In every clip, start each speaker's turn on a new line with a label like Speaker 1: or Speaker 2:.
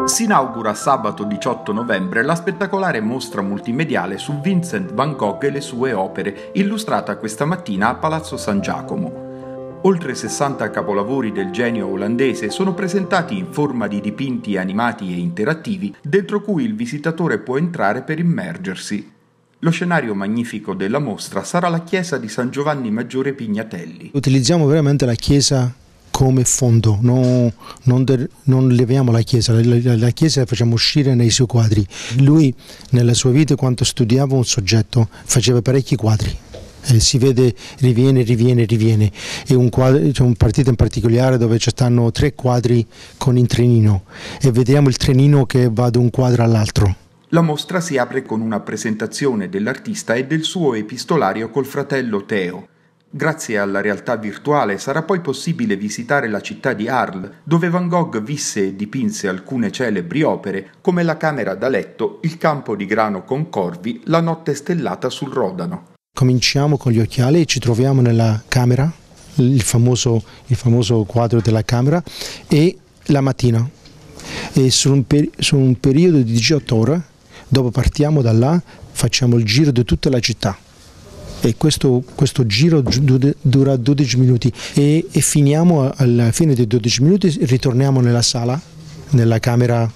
Speaker 1: Si inaugura sabato 18 novembre la spettacolare mostra multimediale su Vincent van Gogh e le sue opere, illustrata questa mattina a Palazzo San Giacomo. Oltre 60 capolavori del genio olandese sono presentati in forma di dipinti animati e interattivi, dentro cui il visitatore può entrare per immergersi. Lo scenario magnifico della mostra sarà la chiesa di San Giovanni Maggiore Pignatelli.
Speaker 2: Utilizziamo veramente la chiesa come fondo, non leviamo la chiesa la chiesa la facciamo uscire nei suoi quadri. Lui nella sua vita, quando studiava un soggetto, faceva parecchi quadri. Si vede, riviene. E un quadro, c'è un partito in particolare dove ci stanno 3 quadri con il trenino e vediamo il trenino che va da un quadro all'altro.
Speaker 1: La mostra si apre con una presentazione dell'artista e del suo epistolario col fratello Teo. Grazie alla realtà virtuale sarà poi possibile visitare la città di Arles, dove Van Gogh visse e dipinse alcune celebri opere, come la camera da letto, il campo di grano con corvi, la notte stellata sul Rodano.
Speaker 2: Cominciamo con gli occhiali e ci troviamo nella camera, il famoso quadro della camera, e la mattina. E su un periodo di 18 ore, dopo partiamo da là, facciamo il giro di tutta la città. E questo giro dura 12 minuti e finiamo alla fine dei 12 minuti, ritorniamo nella sala, nella camera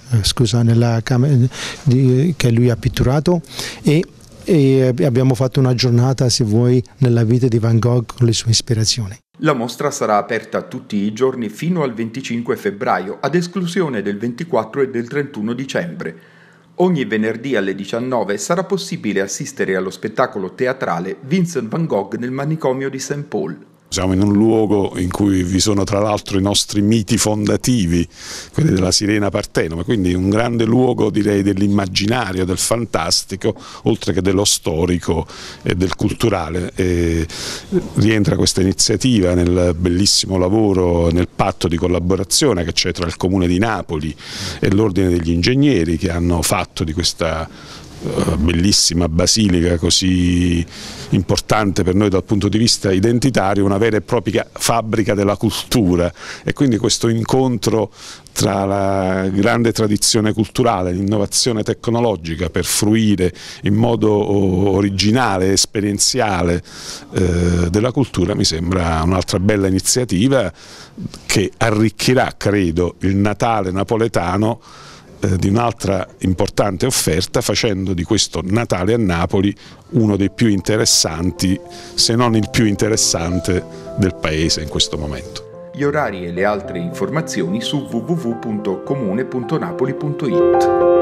Speaker 2: che lui ha pitturato e abbiamo fatto una giornata, se vuoi, nella vita di Van Gogh con le sue ispirazioni.
Speaker 1: La mostra sarà aperta tutti i giorni fino al 25 febbraio, ad esclusione del 24 e del 31 dicembre. Ogni venerdì alle 19 sarà possibile assistere allo spettacolo teatrale Vincent van Gogh nel manicomio di St. Paul.
Speaker 3: Siamo in un luogo in cui vi sono tra l'altro i nostri miti fondativi, quelli della Sirena Partenome, quindi un grande luogo, direi, dell'immaginario, del fantastico, oltre che dello storico e del culturale. E rientra questa iniziativa nel bellissimo lavoro, nel patto di collaborazione che c'è tra il Comune di Napoli e l'Ordine degli Ingegneri, che hanno fatto di questa bellissima basilica così importante per noi dal punto di vista identitario una vera e propria fabbrica della cultura, e quindi questo incontro tra la grande tradizione culturale e l'innovazione tecnologica per fruire in modo originale e esperienziale della cultura mi sembra un'altra bella iniziativa che arricchirà, credo, il Natale napoletano di un'altra importante offerta, facendo di questo Natale a Napoli uno dei più interessanti, se non il più interessante del paese in questo momento.
Speaker 1: Gli orari e le altre informazioni su www.comune.napoli.it.